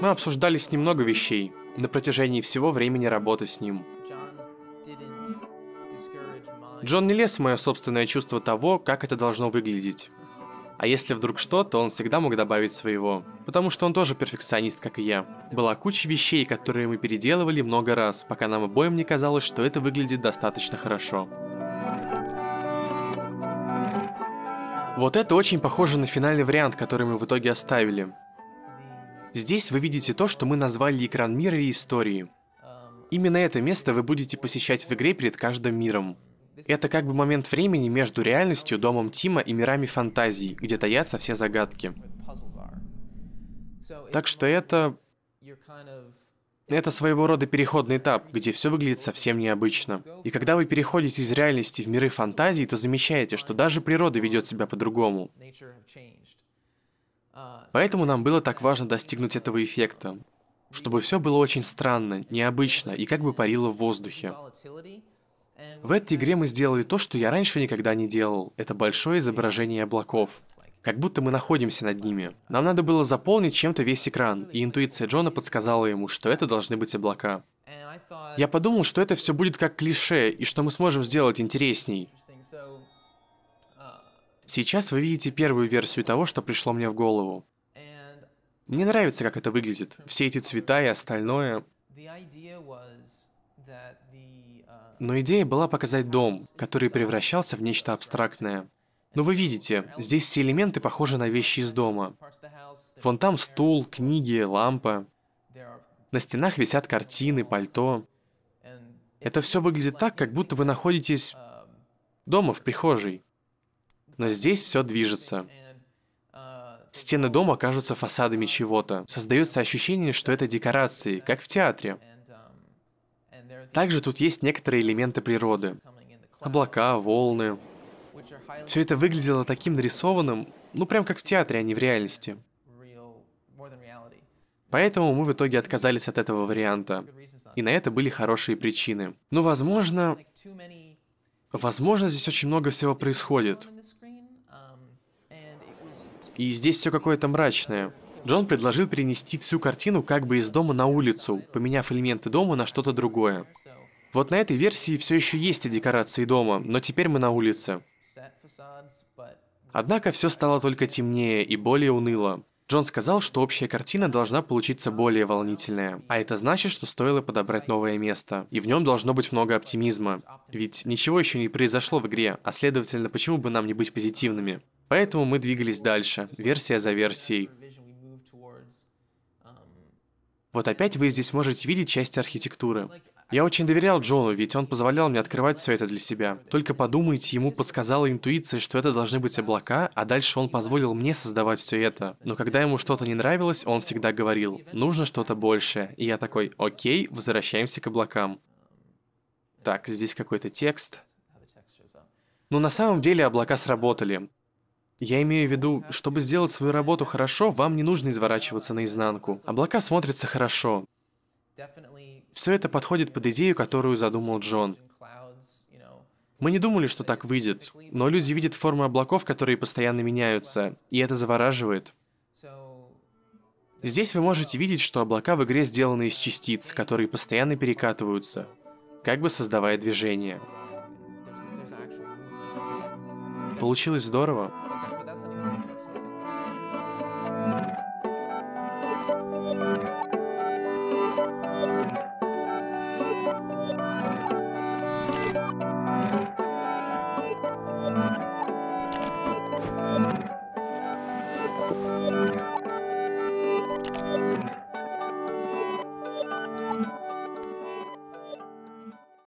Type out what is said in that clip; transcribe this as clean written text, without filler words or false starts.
Мы обсуждали с ним много вещей на протяжении всего времени работы с ним. Джон не лез в мое собственное чувство того, как это должно выглядеть. А если вдруг что, то он всегда мог добавить своего. Потому что он тоже перфекционист, как и я. Была куча вещей, которые мы переделывали много раз, пока нам обоим не казалось, что это выглядит достаточно хорошо. Вот это очень похоже на финальный вариант, который мы в итоге оставили. Здесь вы видите то, что мы назвали экран мира и истории. Именно это место вы будете посещать в игре перед каждым миром. Это как бы момент времени между реальностью, домом Тима и мирами фантазий, где таятся все загадки. Так что это своего рода переходный этап, где все выглядит совсем необычно. И когда вы переходите из реальности в миры фантазий, то замечаете, что даже природа ведет себя по-другому. Поэтому нам было так важно достигнуть этого эффекта, чтобы все было очень странно, необычно и как бы парило в воздухе. В этой игре мы сделали то, что я раньше никогда не делал. Это большое изображение облаков. Как будто мы находимся над ними. Нам надо было заполнить чем-то весь экран, и интуиция Джона подсказала ему, что это должны быть облака. Я подумал, что это все будет как клише, и что мы сможем сделать интересней. Сейчас вы видите первую версию того, что пришло мне в голову. Мне нравится, как это выглядит. Все эти цвета и остальное. Но идея была показать дом, который превращался в нечто абстрактное. Но вы видите, здесь все элементы похожи на вещи из дома. Вон там стул, книги, лампа. На стенах висят картины, пальто. Это все выглядит так, как будто вы находитесь дома в прихожей. Но здесь все движется. Стены дома кажутся фасадами чего-то. Создается ощущение, что это декорации, как в театре. Также тут есть некоторые элементы природы. Облака, волны. Все это выглядело таким нарисованным, ну прям как в театре, а не в реальности. Поэтому мы в итоге отказались от этого варианта. И на это были хорошие причины. Ну, возможно, здесь очень много всего происходит. И здесь все какое-то мрачное. Джон предложил перенести всю картину как бы из дома на улицу, поменяв элементы дома на что-то другое. Вот на этой версии все еще есть и декорации дома, но теперь мы на улице. Однако все стало только темнее и более уныло. Джон сказал, что общая картина должна получиться более волнительная. А это значит, что стоило подобрать новое место. И в нем должно быть много оптимизма. Ведь ничего еще не произошло в игре, а следовательно, почему бы нам не быть позитивными? Поэтому мы двигались дальше, версия за версией. Вот опять вы здесь можете видеть часть архитектуры. Я очень доверял Джону, ведь он позволял мне открывать все это для себя. Только подумайте, ему подсказала интуиция, что это должны быть облака, а дальше он позволил мне создавать все это. Но когда ему что-то не нравилось, он всегда говорил: нужно что-то большее. И я такой: окей, возвращаемся к облакам. Так, здесь какой-то текст. Но на самом деле облака сработали. Я имею в виду, чтобы сделать свою работу хорошо, вам не нужно изворачиваться наизнанку. Облака смотрятся хорошо. Все это подходит под идею, которую задумал Джон. Мы не думали, что так выйдет, но люди видят формы облаков, которые постоянно меняются, и это завораживает. Здесь вы можете видеть, что облака в игре сделаны из частиц, которые постоянно перекатываются, как бы создавая движение. Получилось здорово.